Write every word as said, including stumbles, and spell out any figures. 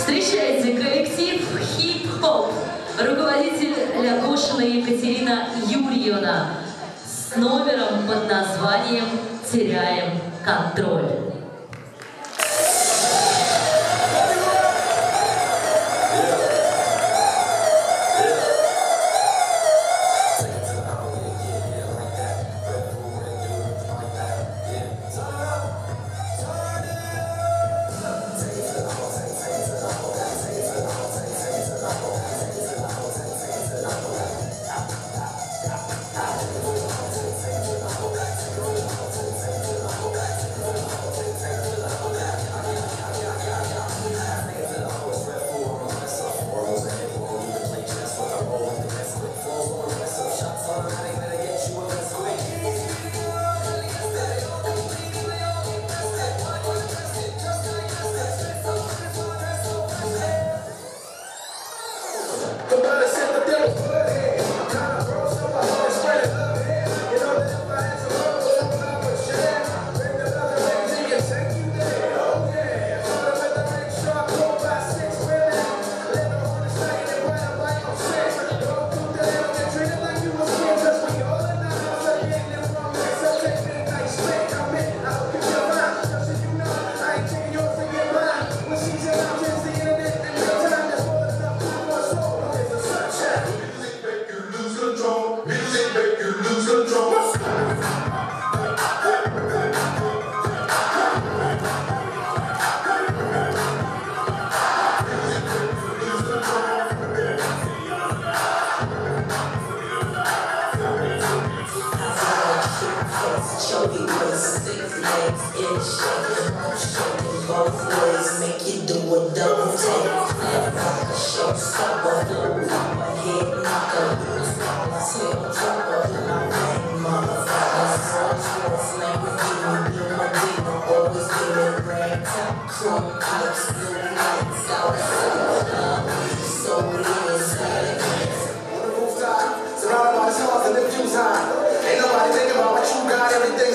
Встречайте коллектив хип-хоп, руководитель Лягушина Екатерина Юрьевна с номером под названием «Теряем контроль». Showy with six legs, it's shaking, shaking both ways, make you do a double take. Left like a showstopper, flow like a head knocker. Tail dropper, my name, motherfucker. Rolls Royce, Lamborghini, blue Medina, always giving rag top, chrome clips, blue lights, outside. Love, so it is, on the rooftop, surrounded by the stars and the views high. Ain't nobody thinking about what you got, everything.